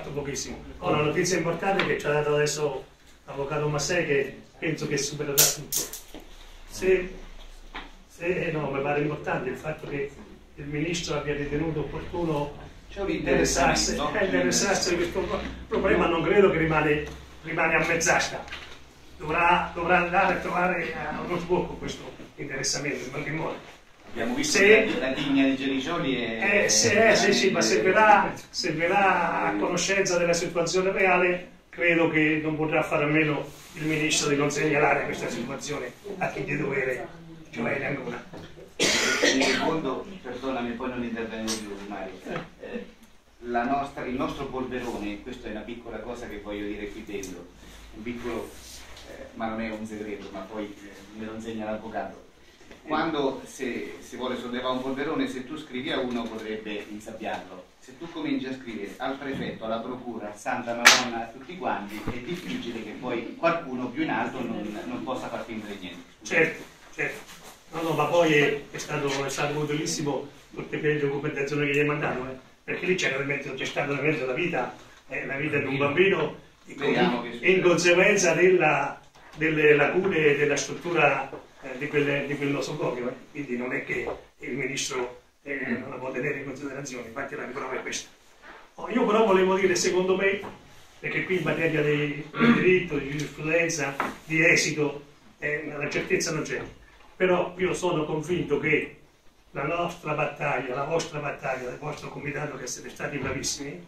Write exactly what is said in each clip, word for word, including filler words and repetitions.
molto pochissimo. Ho una notizia importante che ci ha dato adesso l'avvocato Massei, che penso che supererà tutto. Se, se no, mi pare importante il fatto che il ministro abbia ritenuto opportuno interessarsi, no? eh, interessarsi di questo problema, non credo che rimane, rimane a mezz'asta. Dovrà, dovrà andare a trovare uno sbocco questo interessamento in qualche modo. Abbiamo visto se, la digna di Gericioli e... Eh, se, eh, sì, sì, ma se verrà, se verrà a conoscenza della situazione reale, credo che non potrà fare a meno il ministro di non segnalare questa situazione a chi di dovere, cioè in Ancona. Nel fondo, perdonami, poi non intervengo più, Mario. Eh, la nostra, il nostro polverone, questa è una piccola cosa che voglio dire qui dentro, un piccolo, eh, ma non è un segreto, ma poi eh, me lo insegna l'avvocato. Quando se, si vuole sollevare un polverone, se tu scrivi a uno potrebbe insabbiarlo. Se tu cominci a scrivere al prefetto, alla procura, Santa Madonna, a tutti quanti, è difficile che poi qualcuno più in alto non, non possa far finire niente. Certo, certo. No, no, ma poi è, è, stato, è stato utilissimo tutte le documentazioni che gli hai mandato, eh? Perché lì c'era c'è stato veramente la vita, eh, la vita di un bambino in, in conseguenza della, delle lacune della struttura eh, di, quelle, di quel nosocomio, eh? Quindi non è che il ministro eh, non la può tenere in considerazione, infatti la riprova è questa. Oh, io però volevo dire, secondo me, perché qui in materia di, di diritto, di giurisprudenza, di esito, eh, la certezza non c'è. Però io sono convinto che la nostra battaglia, la vostra battaglia, del vostro comitato, che siete stati bravissimi,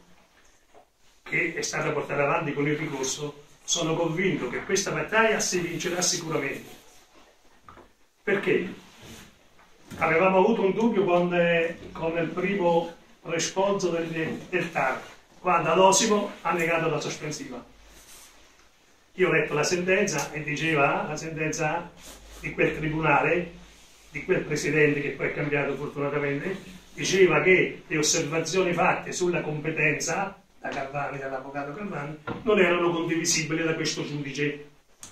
che è stata portata avanti con il ricorso, sono convinto che questa battaglia si vincerà sicuramente. Perché? Avevamo avuto un dubbio con, eh, con il primo responso del, del T A R, quando Adosimo ha negato la sospensiva. Io ho letto la sentenza e diceva, la sentenza di quel tribunale, di quel presidente che poi è cambiato fortunatamente, diceva che le osservazioni fatte sulla competenza da Calvani, dall'avvocato Calvani, non erano condivisibili da questo giudice.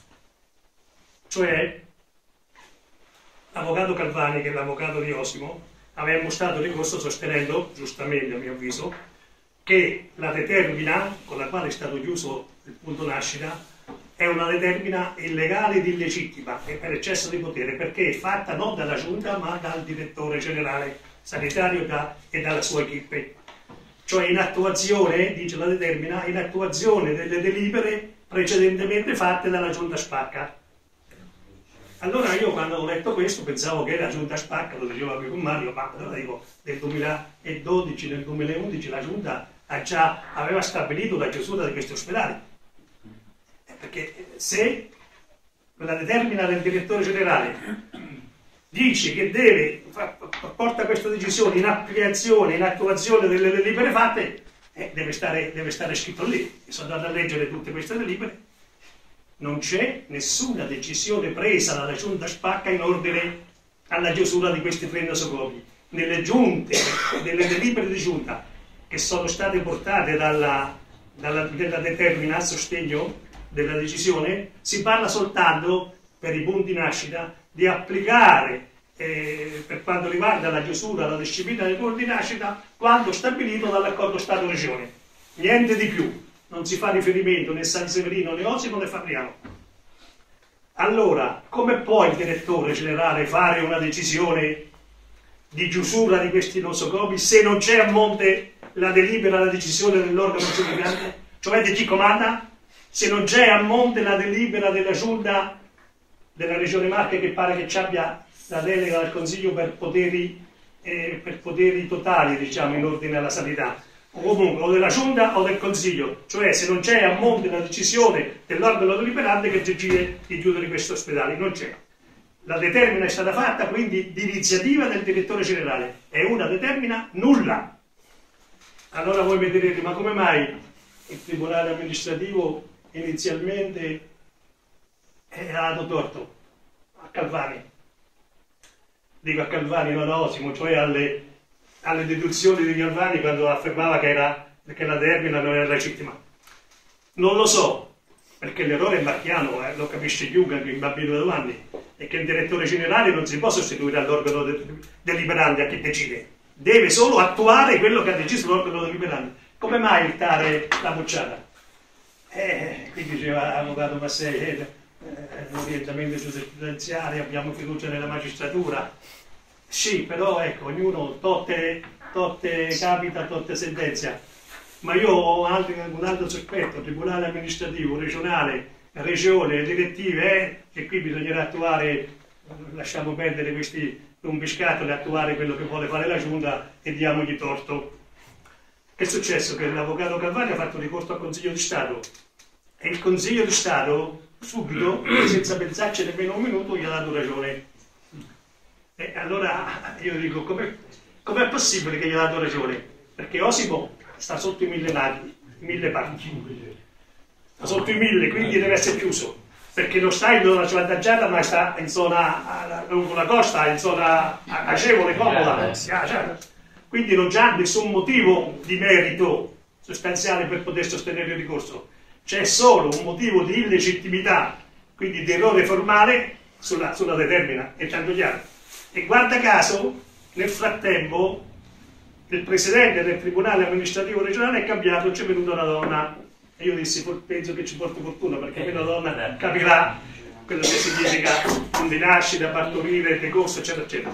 Cioè, l'avvocato Calvani, che è l'avvocato di Osimo, aveva mostrato ricorso sostenendo, giustamente a mio avviso, che la determina con la quale è stato chiuso il punto nascita è una determina illegale ed illegittima e per eccesso di potere, perché è fatta non dalla giunta ma dal direttore generale sanitario da, e dalla sua equipe. Cioè in attuazione, dice la determina, in attuazione delle delibere precedentemente fatte dalla giunta Spacca. Allora io quando ho letto questo pensavo che la giunta Spacca, lo diceva qui con Mario, ma allora dico, nel duemiladodici, nel duemilaundici la giunta ha già, aveva stabilito la chiusura di questi ospedali. Perché se la determina del direttore generale dice che deve, porta questa decisione in applicazione, in attuazione delle delibere fatte, eh, deve, stare, deve stare scritto lì. Io sono andato a leggere tutte queste delibere, non c'è nessuna decisione presa dalla giunta Spacca in ordine alla chiusura di questi tre nosocomi. Nelle giunte, nelle delibere di giunta che sono state portate dalla, dalla, dalla determina a sostegno della decisione, si parla soltanto per i punti nascita di applicare eh, per quanto riguarda la chiusura, la disciplina dei punti nascita quanto stabilito dall'accordo Stato-Regione, niente di più, non si fa riferimento né a San Severino né Osimo né Fabriano. Allora, come può il direttore generale fare una decisione di chiusura di questi nosocomi se non c'è a monte la delibera, la decisione dell'organo giudicante, cioè di chi comanda? Se non c'è a monte la delibera della giunta della Regione Marche, che pare che ci abbia la delega del Consiglio per poteri, eh, per poteri totali, diciamo, in ordine alla sanità, o comunque o della giunta o del Consiglio, cioè se non c'è a monte la decisione dell'organo deliberante che decide di chiudere questi ospedali, non c'è. La determina è stata fatta quindi di iniziativa del direttore generale, è una determina nulla. Allora voi mi direte, ma come mai il tribunale amministrativo inizialmente ha dato torto a Calvani? Dico a Calvani, non a Osimo, cioè alle, alle deduzioni di Calvani quando affermava che, era, che la determina non era legittima. Non lo so, perché l'errore è marchiano, eh, lo capisce chiunque, anche un bambino di due anni, e che il direttore generale non si può sostituire all'organo de deliberante, a chi decide, deve solo attuare quello che ha deciso l'organo deliberante. come mai il TAR l'ha bocciata? Eh, qui diceva l'avvocato Massei, eh, eh, l'orientamento giurisprudenziale, abbiamo fiducia nella magistratura. Sì, però ecco, ognuno totte, totte capita, totte sentenza. Ma io ho altri, un altro sospetto, tribunale amministrativo, regionale, regione, direttive, eh, che qui bisognerà attuare, lasciamo perdere questi rompiscatole, attuare quello che vuole fare la giunta e diamogli torto. Che è successo? Che l'avvocato Calvani ha fatto ricorso al Consiglio di Stato e il Consiglio di Stato subito, senza pensarci nemmeno un minuto, gli ha dato ragione. E allora io dico, com'è com possibile che gli ha dato ragione? Perché Osimo sta sotto i mille nati, i mille parchi, sta sotto i mille, quindi deve essere chiuso, perché non sta in zona svantaggiata, ma sta in zona lungo la costa, in zona agevole, comoda. Quindi non c'è nessun motivo di merito sostanziale per poter sostenere il ricorso, c'è solo un motivo di illegittimità, quindi di errore formale sulla, sulla determina, è tanto chiaro. E guarda caso, nel frattempo, il presidente del tribunale amministrativo regionale è cambiato, c'è venuta una donna, e io dissi, penso che ci porti fortuna, perché quella donna capirà quello che significa di nascita, partorire, decorso, eccetera, eccetera.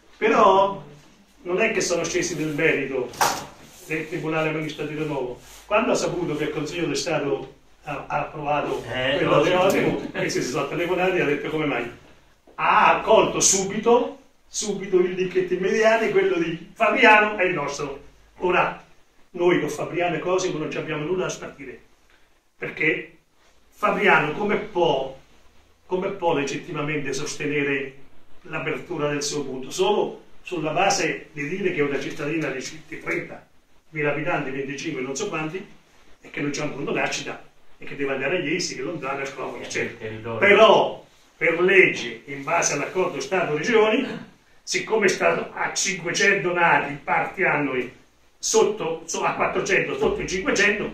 Però non è che sono scesi nel merito del tribunale amministrativo nuovo. Quando ha saputo che il Consiglio di Stato ha, ha approvato eh, quello di Osimo, e si sono telefonati e ha detto come mai. Ha accolto subito subito il dicchetto immediato, quello di Fabriano è il nostro. Ora, noi con Fabriano e Cosimo non ci abbiamo nulla da spartire, perché Fabriano come può, come può legittimamente sostenere l'apertura del suo punto? Solo sulla base di dire che è una cittadina di trentamila abitanti, venticinque, non so quanti, e che non c'è un punto nascita, e che deve andare a Iesi, che lontano, eccetera, eccetera. Però, per legge, in base all'accordo Stato-Regioni, siccome è stato a cinquecento nati parti annui sotto, a quattrocento sotto i cinquecento,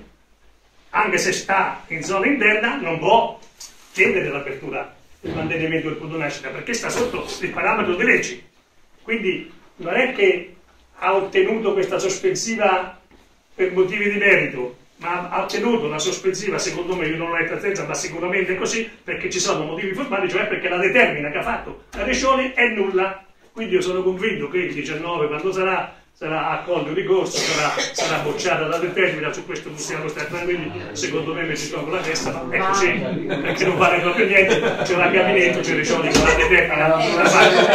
anche se sta in zona interna non può chiedere l'apertura, il mantenimento del punto nascita, perché sta sotto il parametro di legge. Quindi non è che ha ottenuto questa sospensiva per motivi di merito, ma ha ottenuto una sospensiva, secondo me, io non l'ho letta senza, ma sicuramente è così, perché ci sono motivi formali, cioè perché la determina che ha fatto la Regione è nulla. Quindi io sono convinto che il diciannove, quando sarà, sarà accolto il ricorso, sarà, sarà bocciata la determina, su questo possiamo stare tranquilli, secondo me mi ci tolgo la testa, ma è così, perché non vale proprio niente, c'è un gabinetto, c'è Regioni con la determina, non la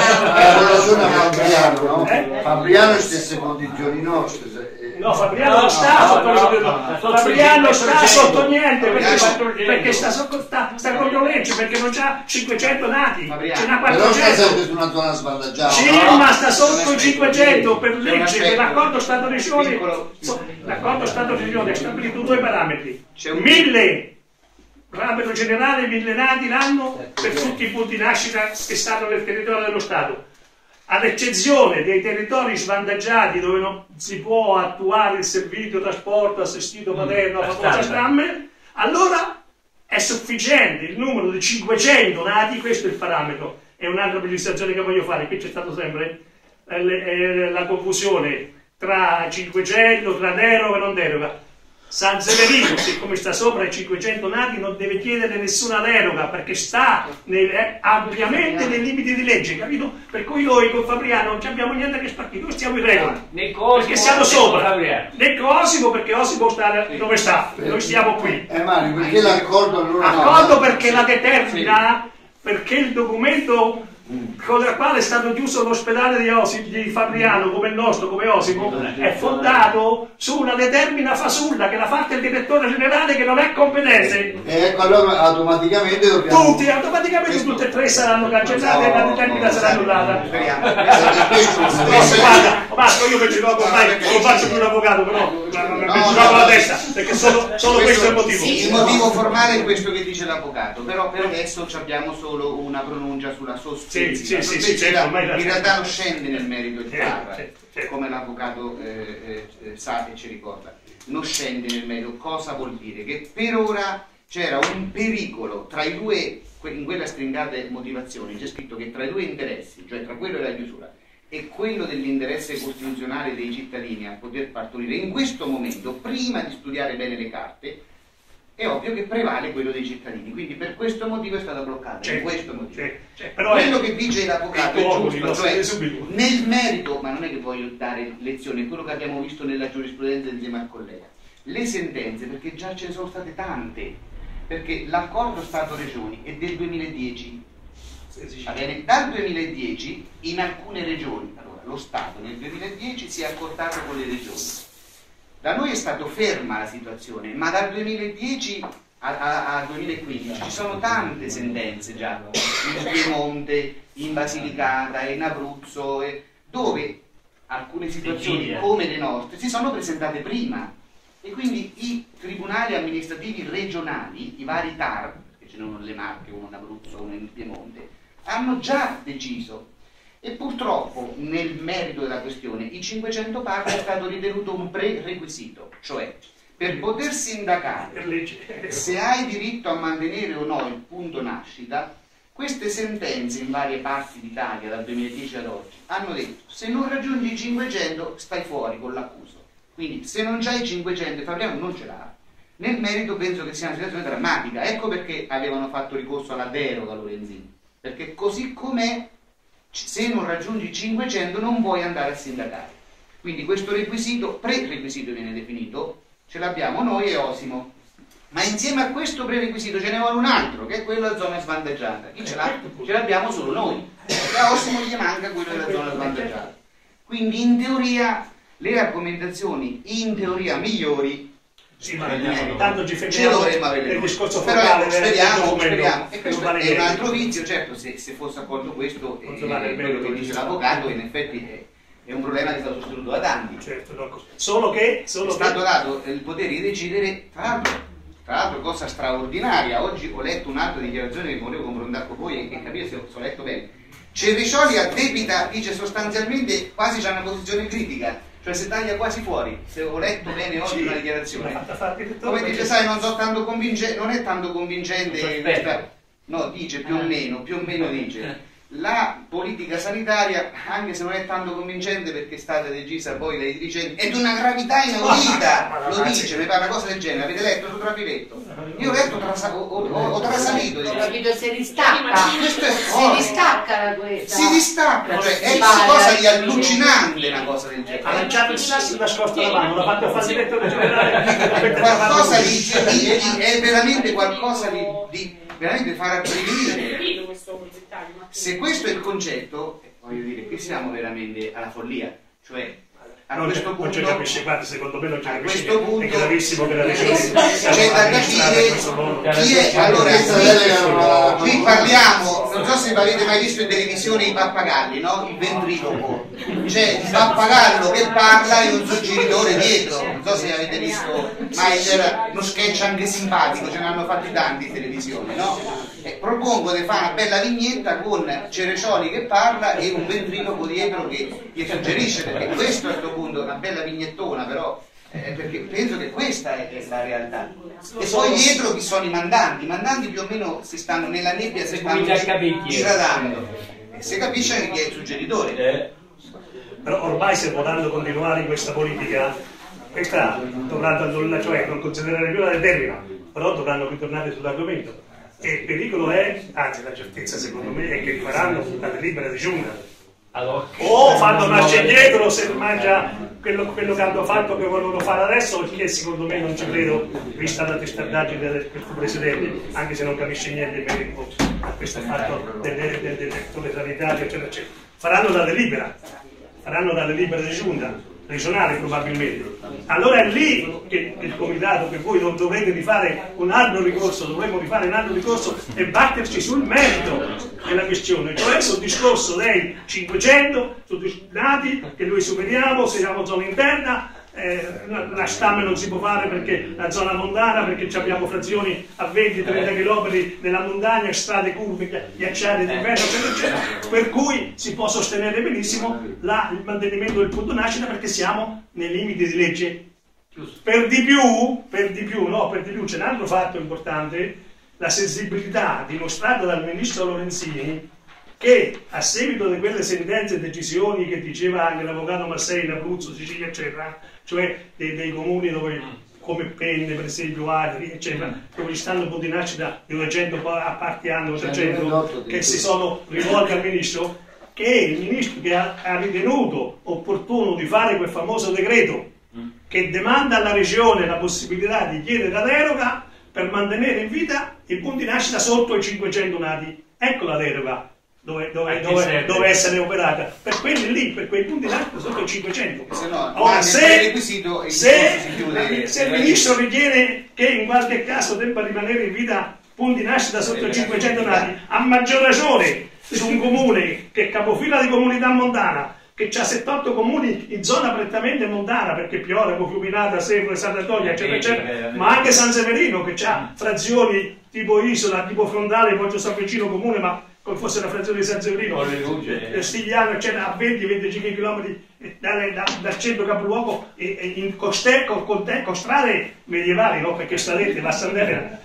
fa. Fabriano, no? Eh? Fabriano stesse condizioni nostre. No, Fabriano non sta sotto, Fabriano sta sotto niente, perché, perché sta, sta, sta con legge, perché non c'ha cinquecento nati, ce n'ha quattrocento. Però sta sempre su una zona svantaggiata. Sì, no? Ma sta sotto i cinquecento per legge, per l'accordo Stato-Regione. L'accordo Stato-Regione ha stabilito due parametri, mille parametro generale, mille nati l'anno per tutti i punti nascita che stanno nel territorio dello Stato. Ad eccezione dei territori svantaggiati dove non si può attuare il servizio trasporto assistito materno, la famosa Strammer, allora è sufficiente il numero di cinquecento nati, questo è il parametro. È un'altra precisazione che voglio fare, qui c'è stato sempre eh, la confusione tra cinquecento, tra deroga e non deroga. San Severino, siccome sta sopra i cinquecento nati, non deve chiedere nessuna deroga, perché sta nel, eh, ampiamente nei limiti di legge, capito? Per cui noi con Fabriano non abbiamo niente che spartire, noi stiamo in regola, perché siamo sopra. Né Cosimo, perché Osimo sta dove sta, noi stiamo qui. Eh Mario, perché l'accordo allora... Accordo perché la determina, perché il documento con il quale è stato chiuso l'ospedale di, di Fabriano, come il nostro, come Osimo, è fondato su una determina fasulla che l'ha fatta il direttore generale, che non è competente. E ecco, allora automaticamente dobbiamo... Tutti, automaticamente questo... tutte e tre saranno cancellate no, e la determina sarà annullata. Guarda, basta, io che ci gioco ormai, non faccio più un avvocato, però no, mi no, ci gioco no, la testa, perché solo, solo questo, questo è il motivo. Sì, il motivo formale è questo che dice l'avvocato, però per adesso abbiamo solo una pronuncia sulla sospensiva. Sì, sì, sì, sì, certo, in realtà non scende nel merito il TAR, certo, certo. Come l'avvocato eh, eh, sa e ci ricorda, non scende nel merito. Cosa vuol dire? Che per ora c'era un pericolo tra i due, in quella stringata motivazioni c'è scritto che tra i due interessi, cioè tra quello e la chiusura e quello dell'interesse costituzionale dei cittadini a poter partorire in questo momento, prima di studiare bene le carte, è ovvio che prevale quello dei cittadini, quindi per questo motivo è stata bloccata. C'è, per questo motivo. c'è, c'è. Però quello è, che dice l'avvocato è giusto, cioè nel merito, ma non è che voglio dare lezioni, è quello che abbiamo visto nella giurisprudenza insieme al collega. Le sentenze, perché già ce ne sono state tante, perché l'accordo Stato-Regioni è del duemiladieci. Va bene? Dal duemiladieci in alcune regioni, allora lo Stato nel duemiladieci si è accordato con le regioni. Da noi è stato ferma la situazione, ma dal duemiladieci al duemilaquindici ci sono tante sentenze già, in Piemonte, in Basilicata, in Abruzzo, dove alcune situazioni come le nostre si sono presentate prima. E quindi i tribunali amministrativi regionali, i vari T A R, perché ce ne sono le Marche, uno in Abruzzo, uno in Piemonte, hanno già deciso. E purtroppo nel merito della questione il cinquecento parte è stato ritenuto un prerequisito, cioè per poter sindacare se hai diritto a mantenere o no il punto nascita, queste sentenze in varie parti d'Italia dal duemiladieci ad oggi hanno detto se non raggiungi i cinquecento stai fuori con l'accuso, quindi se non c'hai i cinquecento e Fabriano non ce l'ha. Nel merito penso che sia una situazione drammatica, ecco perché avevano fatto ricorso alla deroga Lorenzini, perché così com'è se non raggiungi i cinquecento non puoi andare a sindacare. Quindi questo requisito, prerequisito viene definito, ce l'abbiamo noi e Osimo. Ma insieme a questo prerequisito ce ne vuole un altro, che è quello della zona svantaggiata. Chi ce l'ha? Ce l'abbiamo solo noi. E a Osimo gli manca quello della zona svantaggiata. Quindi in teoria le argomentazioni, in teoria migliori, sì, ma tanto ci ce dovremmo avere il discorso però formale, speriamo, speriamo. E questo vale è un altro vizio, certo, se, se fosse accolto questo eh, vale quello che dice l'avvocato in effetti è, è un problema che è stato sostenuto da tanti. Certo, no, solo che solo è stato dato il potere di decidere, tra l'altro, tra l'altro cosa straordinaria. Oggi ho letto un'altra dichiarazione che volevo confrontare con voi e capire se ho letto bene. Cervicioli addebita, dice sostanzialmente quasi c'è una posizione critica, cioè si taglia quasi fuori, se ho letto bene oggi sì, una dichiarazione. Come dice, sai, non so tanto convincente, non è tanto convincente questa, no, dice più o meno, più o meno dice. La politica sanitaria, anche se non è tanto convincente perché è stata decisa poi dai dirigenti, è di una gravità inaudita, lo dice, mi pare una cosa del genere, avete letto su Trafiletto? Io ho letto, trasa, ho, ho, ho trasalito. Ho capito, si distacca, si distacca da questa. Si distacca, cioè è qualcosa di allucinante una cosa del genere. Ha lanciato la scorta la mano, l'ha fatto fare direttore generale. Qualcosa di, di, è veramente qualcosa di, di veramente far abbrividire. Se questo è il concetto, voglio dire che siamo veramente alla follia, cioè a non questo punto non ci capisce, guarda, secondo me non ci a capisce, questo punto è gravissimo che la regione c'è da capire chi è. Allora qui, qui parliamo, non so se avete mai visto in televisione i pappagalli, no? Il ventriloquo, c'è il pappagallo che parla e un suggeritore dietro, non so se avete visto mai, c'era uno sketch anche simpatico, ce ne hanno fatti tanti in televisione, no? E propongo di fare una bella vignetta con Cerecioli che parla e un ventriloquo dietro che gli suggerisce, perché questo a questo punto è una bella vignettona, però eh, perché penso che questa è, è la realtà. E poi dietro chi sono i mandanti? I mandanti più o meno si stanno nella nebbia, si stanno diradando e si capisce anche chi è il suggeritore. Però ormai se potranno continuare in questa politica, questa dovranno, cioè non considerare più la determina, però dovranno ritornare sull'argomento. E il pericolo è, anzi la certezza secondo me, è che faranno la delibera di giunta. Allora, o fanno marcia indietro se mangia quello, quello che hanno fatto, che vogliono fare adesso, perché secondo me non ci credo, vista la testardaggine del suo presidente, anche se non capisce niente in merito a questo fatto del direttore sanitario, eccetera, eccetera. Faranno la delibera, faranno la delibera di giunta regionale probabilmente. Allora è lì che il comitato, che voi non dovrete rifare un altro ricorso, dovremmo rifare un altro ricorso e batterci sul merito della questione, cioè sul discorso dei cinquecento, sui disciplinati, che noi superiamo, se siamo zona interna, eh, la stamma non si può fare perché la zona montana, perché abbiamo frazioni a venti trenta chilometri nella montagna, strade curve, ghiacciate d'inverno, eccetera, eccetera, per cui si può sostenere benissimo la, il mantenimento del punto nascita perché siamo nei limiti di legge. Per di più, per di più, no, per di più c'è un altro fatto importante, la sensibilità dimostrata dal ministro Lorenzini, che a seguito di quelle sentenze e decisioni che diceva anche l'avvocato Massei in Abruzzo, Sicilia, eccetera, cioè dei, dei comuni dove, come Penne, per esempio, Agri, eccetera, dove ci stanno punti di nascita di duecento a parti anno, trecento, che si sono rivolti al ministro, che è il ministro che ha, ha ritenuto opportuno di fare quel famoso decreto che demanda alla regione la possibilità di chiedere la deroga per mantenere in vita i punti di nascita sotto i cinquecento nati. Ecco la deroga dove, dove, dove, dove essere operata per quelli lì, per quei punti di nascita sotto i cinquecento. Se no, ora, se, il se, chiude, se il ministro ritiene che in qualche caso debba rimanere in vita punti di nascita sotto i cinquecento nati, a maggior ragione su un comune che è capofila di comunità montana, che ha settantotto comuni in zona prettamente montana, perché Pioremo, Fiuminata, Severo, Sant'Antonio, eccetera, eccetera, ma anche San Severino, che ha frazioni tipo Isola, tipo Frontale, Poggio San Vicino comune, ma come fosse la frazione di San Severino, Stigliano, eccetera, a venti venticinque chilometri dal, dal, dal centro capoluogo, e, e in coste, con, con, con strade medievali, no? Perché stradette, la Sandera,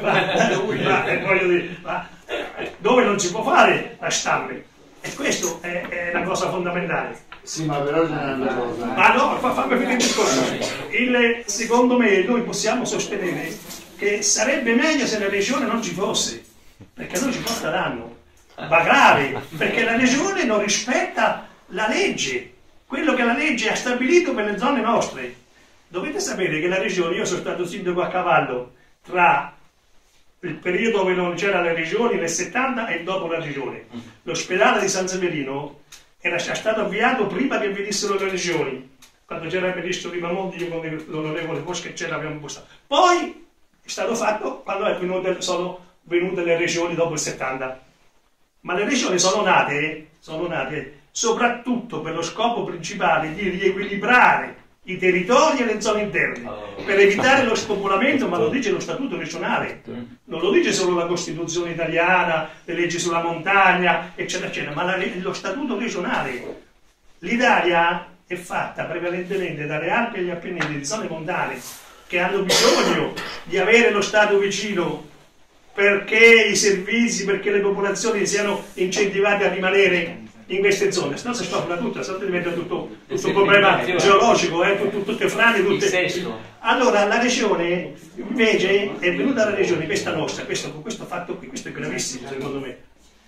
dove non si può fare la stampe. E questo è, è la cosa fondamentale. Sì, ma però c'è una cosa. Ma no, fammi finire il discorso. Il, secondo me noi possiamo sostenere che sarebbe meglio se la regione non ci fosse, perché noi ci porta danno. Ma grave, perché la regione non rispetta la legge, quello che la legge ha stabilito per le zone nostre. Dovete sapere che la regione, io sono stato sindaco a cavallo tra il periodo dove non c'era le regioni, nel settanta, e dopo la regione. L'ospedale di San Severino era stato avviato prima che venissero le regioni. Quando c'era il ministro Ripamonti, io con l'onorevole Boschi, c'era, abbiamo postato. Poi è stato fatto quando è venute, sono venute le regioni dopo il settanta. Ma le regioni sono nate, sono nate soprattutto per lo scopo principale di riequilibrare i territori e le zone interne, per evitare lo spopolamento, ma lo dice lo Statuto regionale, non lo dice solo la Costituzione italiana, le leggi sulla montagna, eccetera, eccetera, ma la, lo Statuto regionale. L'Italia è fatta prevalentemente dalle Alpi e gli Appennini, di zone montane, che hanno bisogno di avere lo Stato vicino perché i servizi, perché le popolazioni siano incentivate a rimanere in queste zone, se no si spopola tutto, se no diventa tutto, tutto un problema geologico, eh, tutto, tutte frane, tutte. Allora la regione invece è venuta la regione, questa nostra, questo, questo fatto qui, questo è gravissimo secondo me.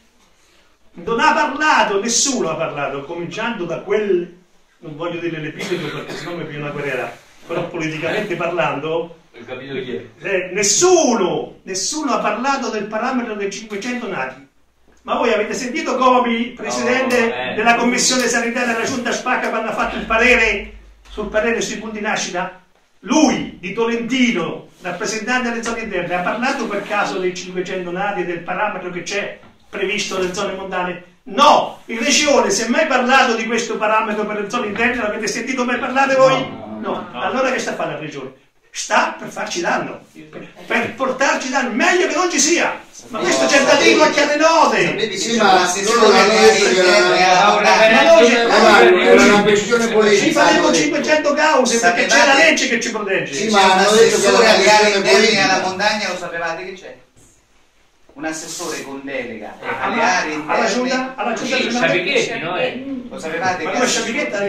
Non ha parlato, nessuno ha parlato, cominciando da quel, non voglio dire l'epilogo perché sennò mi viene una guerra, però politicamente parlando, eh, nessuno, nessuno ha parlato del parametro dei cinquecento nati. Ma voi avete sentito Comi, presidente no, eh. della commissione sanitaria della Giunta Spacca, quando ha fatto il parere sul parere sui punti nascita? Lui, di Tolentino, rappresentante delle zone interne, ha parlato per caso dei cinquecento nati e del parametro che c'è previsto nelle zone montane? No! In regione si è mai parlato di questo parametro per le zone interne? L'avete sentito mai parlare voi? No. no. no. Allora che sta a fare la regione? Sta per farci danno, per portarci danno, meglio che non ci sia. Ma questo c'è da dirlo a chiare note. Sì, ma non era una questione politica. Ci faremo cinquecento cause perché c'è la legge che ci protegge. Sì, ma hanno detto che la questione politica alla montagna, lo sapevate che c'è? Un assessore con delega alle aree interne. Alla giunta? Alla giunta sì, Sciapichetti, no? Lo sapevate? Ma come Sciapichetta?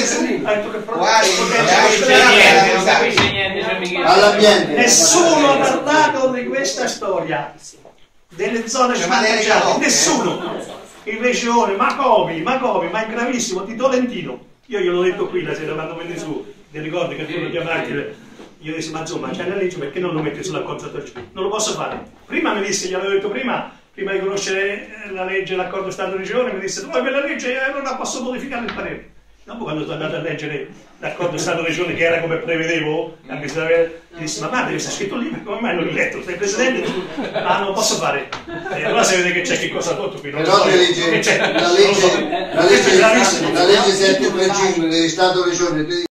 All'ambiente. Nessuno ha parlato di questa storia. Delle zone svantaggiate, nessuno, in regione, ma come, ma come, ma è gravissimo, di Tolentino. Io gliel'ho detto qui la sera quando venne su, ti ricordi che tu lo chiamavi, io dissi, ma insomma, c'è la legge, perché non lo metti sull'accordo statuale? Non lo posso fare. Prima mi disse, gliel'avevo detto prima, prima di conoscere la legge, l'accordo Stato-Regione, mi disse, poi per la legge allora posso modificare il parere. Dopo quando sono andato a leggere l'accordo Stato-Regione che era come prevedevo, anche se aveva, mi disse, ma madre, sta scritto lì, come mai non l'hai letto? Sei presidente? Ah, non posso fare. E allora si vede che c'è che cosa sotto qui. Non Però so. legge, Che c'è? la legge, la legge, la legge sette tre cinque dello Stato-Regione